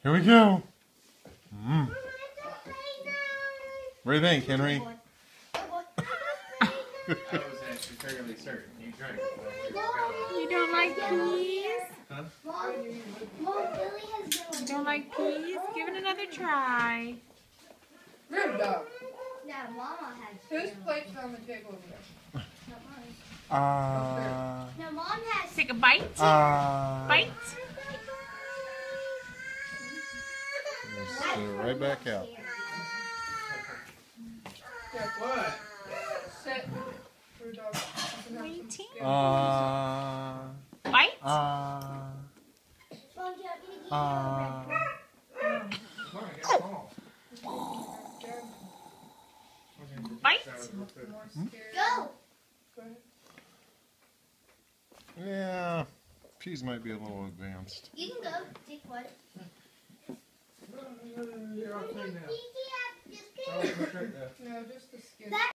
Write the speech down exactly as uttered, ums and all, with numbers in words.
Here we go. Mm. What do you think, Henry? I was actually fairly certain. You drank. You don't like peas? Huh? Mom, Mom, Billy has been. You don't like peas? Give it another try. Good dog. Yeah, Mama has. Whose plate's on the table over there? Not mine. Uh, No, Mom has. Take a bite. uh, Bite. Spit it right back out. What? Sit. For dog. Waiting. Uh, Bite. uh, Mom, do you want me to give you a uh, red one? Come on, I got all. Bite. More scared. Go! Go ahead. yeah, peas might be a little advanced. You can go. Take one. You're all clean now. Pinky up. Just Oh, kidding. that's right there. No, just the skin. That